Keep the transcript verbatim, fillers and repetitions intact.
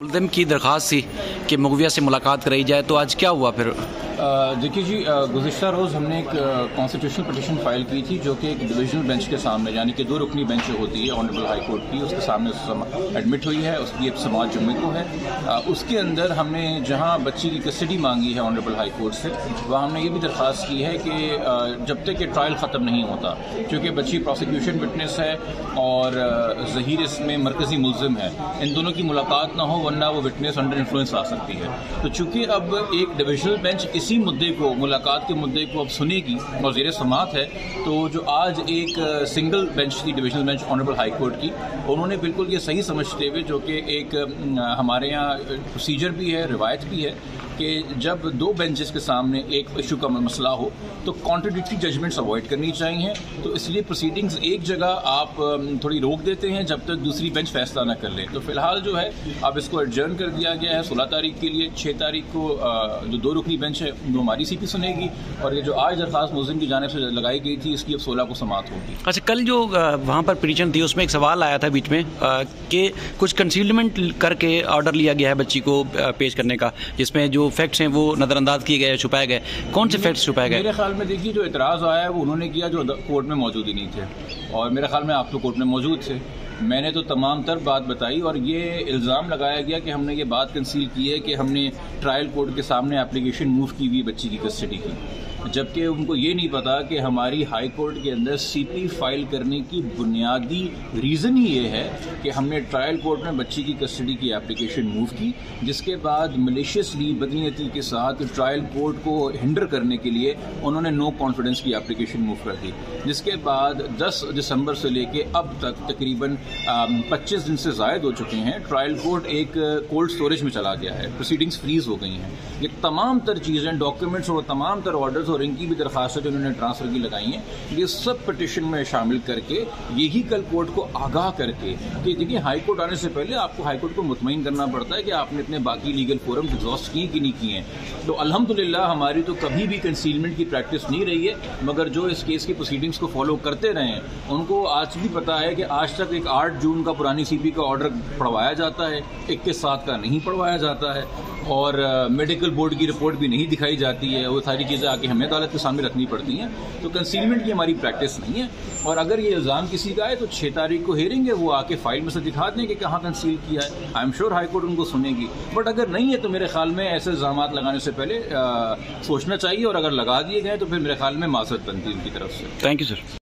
मुल्ज़िम की दरख्वास्त थी कि मुगविया से मुलाकात कराई जाए, तो आज क्या हुआ फिर? देखिए जी, गुज़िश्ता रोज़ हमने एक कॉन्स्टिट्यूशनल पिटीशन फाइल की थी जो कि एक डिविजनल बेंच के सामने, यानी कि दो रुकनी बेंच होती है ऑनरेबल हाई कोर्ट की, उसके सामने एडमिट हुई है। उसकी एक समाज जुम्मे को है। आ, उसके अंदर हमने जहां बच्ची की कस्टडी मांगी है ऑनरेबल हाई कोर्ट से, वहाँ हमने ये भी दरख्वास्त की है कि आ, जब तक ये ट्रायल ख़त्म नहीं होता, क्योंकि बच्ची प्रोसिक्यूशन विटनेस है और ज़हीर इसमें मरकज़ी मुल्ज़िम है, इन दोनों की मुलाकात ना हो वरना वो विटनेस अंडर इन्फ्लुएंस आ सकती है। तो चूँकि अब एक डिविजनल बेंच इसी मुद्दे को, मुलाकात के मुद्दे को अब सुनेगी और ज़ेरे समात है, तो जो आज एक सिंगल बेंच थी divisional bench honourable high court की, उन्होंने बिल्कुल ये सही समझते हुए, जो कि एक हमारे यहाँ प्रोसीजर भी है, रिवायत भी है, कि जब दो बेंचेस के सामने एक इशू का मसला हो तो कॉन्ट्रडिक्टरी जजमेंट्स अवॉइड करनी चाहिए। तो इसलिए प्रोसीडिंग्स एक जगह आप थोड़ी रोक देते हैं जब तक दूसरी बेंच फैसला न कर ले। तो फिलहाल जो है अब इसको एडजर्न कर दिया गया है सोलह तारीख के लिए। छः तारीख को जो दो रुकनी बेंच है वो हमारी सी पी सुनेगी, और ये जो आज दरख्वास्त मुल्ज़िम की जानिब से लगाई गई थी इसकी अब सोलह को समाप्त होगी। अच्छा, कल जो वहाँ पर पिटीशन थी उसमें एक सवाल आया था बीच में कि कुछ कंसीलमेंट करके ऑर्डर लिया गया है बच्ची को पेश करने का, जिसमें जो फैक्ट्स हैं वो नज़रअंदाज किए गए, छुपाए गए। कौन से फैक्ट्स छुपाए गए? मेरे ख्याल में देखिए, जो इतराज़ आया है वो उन्होंने किया जो कोर्ट में मौजूद ही नहीं थे, और मेरे ख्याल में आप तो कोर्ट में मौजूद थे। मैंने तो तमाम तर बात बताई, और ये इल्ज़ाम लगाया गया कि हमने ये बात कंसील की है कि हमने ट्रायल कोर्ट के सामने एप्लीकेशन मूव की हुई बच्ची की कस्टडी की, जबकि उनको ये नहीं पता कि हमारी हाई कोर्ट के अंदर सीपी फाइल करने की बुनियादी रीज़न ही ये है कि हमने ट्रायल कोर्ट में बच्ची की कस्टडी की एप्लीकेशन मूव की, जिसके बाद मलिशियसली बदनीयती के साथ ट्रायल कोर्ट को हिंडर करने के लिए उन्होंने नो कॉन्फिडेंस की एप्लीकेशन मूव कर दी, जिसके बाद दस दिसंबर से लेके अब तक तकरीबन पच्चीस दिन से ज़ायद हो चुके हैं। ट्रायल कोर्ट एक कोल्ड स्टोरेज में चला गया है, प्रोसीडिंग्स फ्रीज हो गई हैं। ये तमाम तर चीज़ें, डॉक्यूमेंट्स और तमाम तर ऑर्डर्स और इनकी भी दरख्वास्त जो उन्होंने ट्रांसफर की लगाई हैं, ये सब पिटिशन में शामिल करके यही कल कोर्ट को आगाह करके कि देखिए, हाई कोर्ट आने से पहले आपको हाई कोर्ट को मुतमईन करना पड़ता है कि आपने अपने बाकी लीगल फोरम एग्जॉस्ट किए कि नहीं किए हैं। तो अल्हम्दुलिल्लाह हमारी तो कभी भी कंसीलमेंट की प्रैक्टिस नहीं रही है, मगर जो इस केस की प्रोसीडिंग्स को फॉलो करते रहे हैं उनको आज भी पता है कि आज तक एक आठ जून का पुरानी सीपी का ऑर्डर पढ़वाया जाता है, इक्कीस सात का नहीं पढ़वाया जाता है, और मेडिकल बोर्ड की रिपोर्ट भी नहीं दिखाई जाती है। वो सारी चीज़ें आके हमें अदालत के सामने रखनी पड़ती हैं। तो कंसीलमेंट की हमारी प्रैक्टिस नहीं है, और अगर ये इल्ज़ाम किसी का है तो छः तारीख को हेयरिंग है, वो आके फाइल में से दिखा दें कि कहाँ कंसील किया है। I am sure high court उनको सुनेगी, बट अगर नहीं है तो मेरे ख्याल में ऐसे इल्ज़ाम लगाने से पहले आ, सोचना चाहिए, और अगर लगा दिए गए तो फिर मेरे ख्याल में माज़रत बनती है उनकी तरफ से। Thank you sir.